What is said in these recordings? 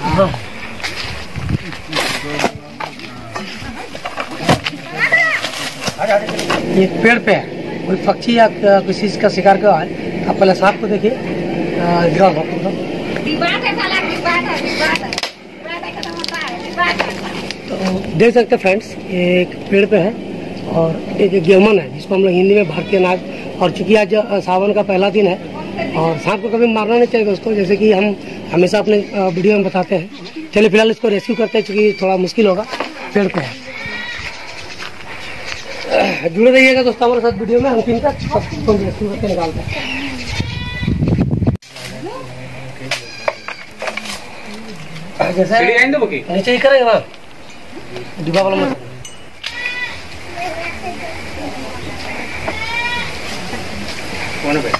एक पेड़ पे कोई पक्षी या किसी चीज का शिकार कर है। आप पहले सांप को देखिए, तो देख सकते फ्रेंड्स, एक पेड़ पे है और एक गेमन है जिसको हम लोग हिंदी में भारतीय नाग। और चूंकि आज सावन का पहला दिन है और सांप को कभी मारना नहीं चाहिए दोस्तों, जैसे कि हम हमेशा अपने वीडियो में बताते हैं। चलिए फिलहाल इसको रेस्क्यू करते हैं, चूंकि थोड़ा मुश्किल होगा, पेड़ पे है। जुड़े रहिएगा दोस्तों हमारे साथ वीडियो में, हम तीन का सब रेस्क्यू करके निकालते हैं। जैसे नीचे ही करेंगे ना डिब्बा वाला मत। कौन है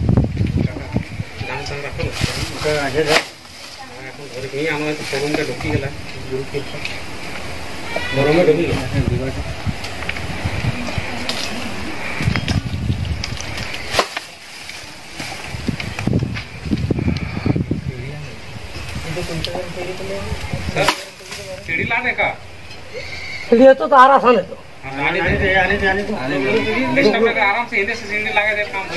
सीढ़ी लाने का सीढ़ी है तो आसान है, तो आने दे आराम से इधर से सीढ़ी लगा दे काम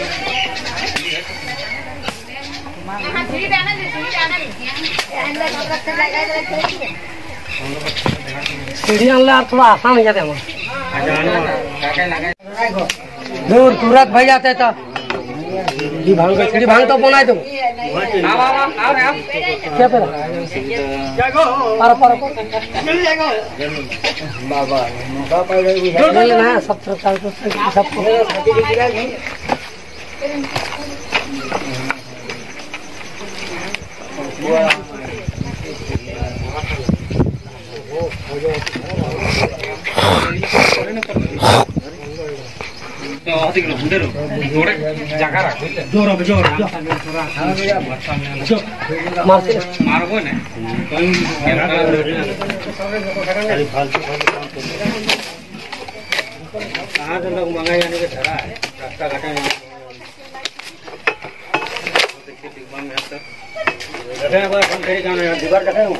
सीढ़ी आनला थोड़ा आसान हो जाते हैं। दूर तुरंत भाई जाते तो सीढ़ी भांग तो बनाए तुम क्या पे सब सबको मारबो ने कहाँ से लोग मंगा जाने के धरा है, रास्ता घाटा नहीं दीवार जगह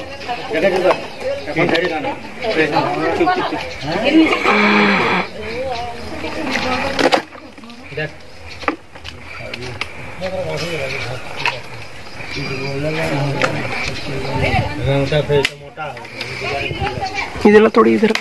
मोटा इधर थोड़ी इधर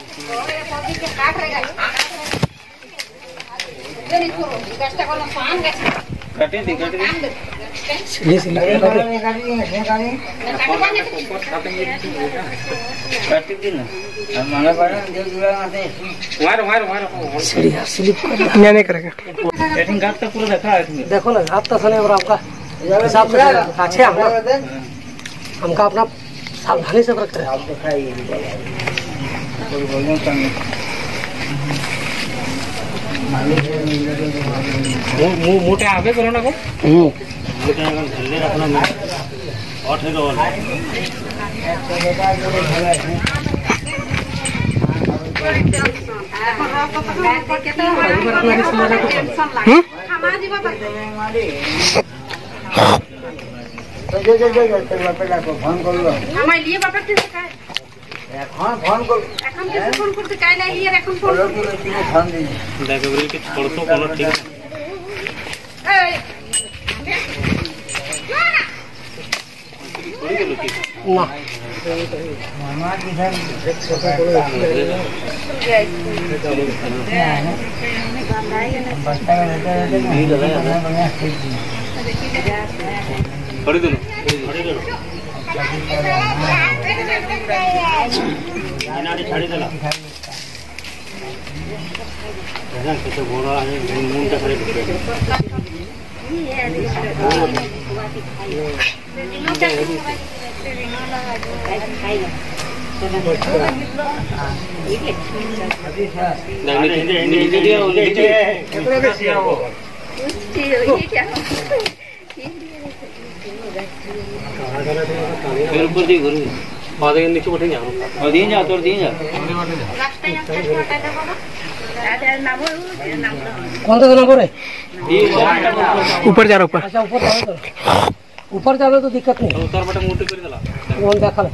नहीं करेगा। देखो ना आप तो सुने और आपका हिसाब से अच्छे हमका अपना सावधानी से रख रहे मोटे आगे करो ना को ফোন করলো আমার লিয়ে বাবা কিছু খায় এখন ফোন কর এখন কিছু ফোন করতে চাই না লিয়ে এখন ফোন করতে ফোন দিই দেখো বলি কি ছোড়তো কোন ঠিক এই না মামা কিধার এক ছোট করে बस्ता का लेते नहीं बढ़िया खड़ी दो नाड़ी छाड़ी देला जरा कैसे बोला है मुंह का खड़े नीचे बैठे जा तोड़ दिए जा कौन सा नंबर है? ऊपर जा रहा ऊपर। अच्छा ऊपर ऊपर जाना तो दिक्कत नहीं है। उतार बटे मोटे कर देला वो देखा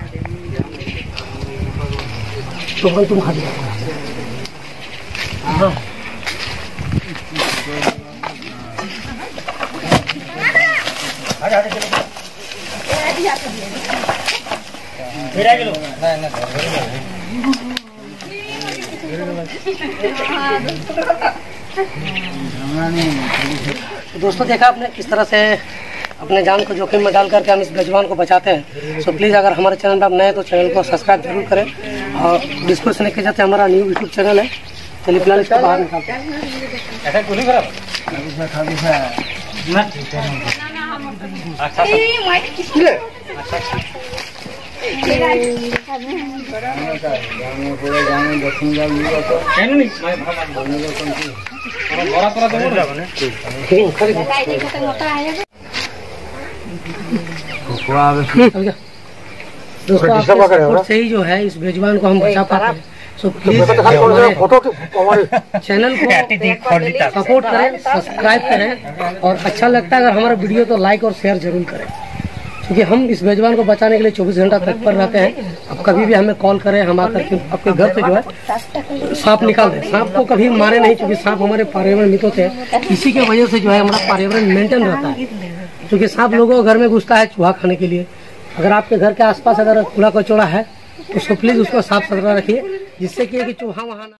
तो तुम खा दिया। हाँ दोस्तों देखा आपने किस तरह से अपने जान को जोखिम में डाल करके हम इस बेजुबान को बचाते हैं। सो प्लीज़ अगर हमारे चैनल पर आप नए हैं तो चैनल को सब्सक्राइब जरूर करें। और डिस्कशन के जाते हमारा न्यू यूट्यूब चैनल है। चलिए फिलहाल इसको बाहर निकालते हैं। दोस्तों से ही जो है इस बेजुबान को हम बचा पाते हैं। सो प्लीज चैनल को सपोर्ट करें, सब्सक्राइब करें और अच्छा लगता है अगर हमारा वीडियो तो लाइक और शेयर जरूर करें, क्योंकि हम इस बेजुबान को बचाने के लिए 24 घंटा तत्पर रहते हैं। अब कभी भी हमें कॉल करें, हम आकर के आपके घर से जो है सांप निकाल दें। सांप को कभी मारे नहीं, क्योंकि सांप हमारे पर्यावरण मित्र थे। इसी के वजह से जो है हमारा पर्यावरण मेंटेन रहता है, क्योंकि सांप लोगों के घर में घुसता है चूहा खाने के लिए। अगर आपके घर के आसपास अगर कूड़ा कचौड़ा है तो प्लीज उसको साफ सुथरा रखिए, जिससे कि चूहा वहाँ